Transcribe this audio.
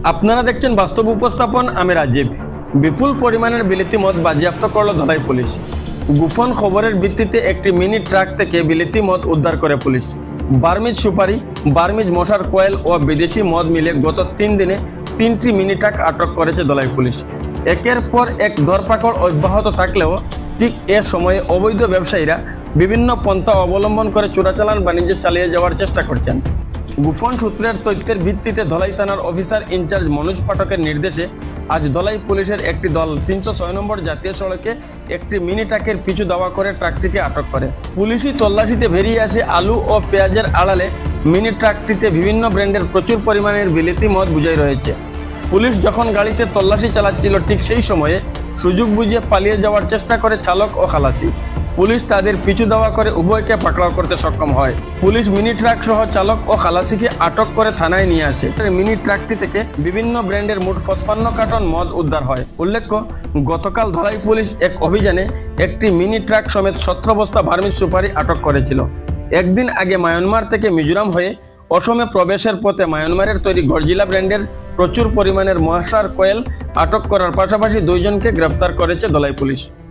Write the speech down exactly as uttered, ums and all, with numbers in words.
আপনারা দেখছেন বাস্তব উপস্থাপন। আমি রাজীব। বিপুল পরিমাণের বিলিতি মদ বাজেয়াপ্ত করল ধলাই পুলিশ। গোপন খবরের ভিত্তিতে একটি মিনি ট্রাক থেকে বিলিতি মদ উদ্ধার করে পুলিশ। বার্মিজ সুপারি, বার্মিজ মশার কয়েল ও বিদেশি মদ মিলে গত তিন দিনে তিনটি মিনি ট্রাক আটক করেছে ধলাই পুলিশ। একের পর এক ধরপাকড় অব্যাহত থাকলেও ঠিক এ সময়ে অবৈধ ব্যবসায়ীরা বিভিন্ন পন্থা অবলম্বন করে চোরাচালান বাণিজ্য চালিয়ে যাওয়ার চেষ্টা করছেন। গোপন সূত্রের তথ্যের ভিত্তিতে ধলাই থানার অফিসার ইনচার্জ মনোজ পাঠকের নির্দেশে আজ ধলাই পুলিশের একটি দল তিনশো ছয় নম্বর জাতীয় সড়কে একটি মিনি ট্রাকের পিছু দাওয়া করে ট্রাকটিকে আটক করে। পুলিশি তল্লাশিতে বেরিয়ে আসে আলু ও পেঁয়াজের আড়ালে মিনি ট্রাকটিতে বিভিন্ন ব্র্যান্ডের প্রচুর পরিমাণের বিলিতি মদ বুঝাই রয়েছে। পুলিশ যখন গাড়িতে তল্লাশি চালাচ্ছিল ঠিক সেই সময়ে সুযোগ বুঝে পালিয়ে যাওয়ার চেষ্টা করে চালক ও খালাসি। পুলিশ তাদের পিছু দাওয়া করে উভয়কে পাকড়াও করতে সক্ষম হয়। পুলিশ মিনি ট্রাক সহ চালক ও খালাসিকে আটক করে থানায় নিয়ে আসে। মিনি ট্রাকটি থেকে বিভিন্ন ব্র্যান্ডের মোট পঁচপান্ন কার্টন মদ উদ্ধার হয়। উল্লেখ্য, গতকাল ধলাই পুলিশ এক অভিযানে একটি মিনি ট্রাক সমেত সতেরো বস্তা বার্মিজ সুপারি আটক করেছিল। একদিন আগে মায়ানমার থেকে মিজোরাম হয়ে অসমে প্রবেশের পথে মায়ানমারের তৈরি গর্জিলা ব্র্যান্ডের প্রচুর পরিমাণের মশার কয়েল আটক করার পাশাপাশি দুইজনকে গ্রেফতার করেছে ধলাই পুলিশ।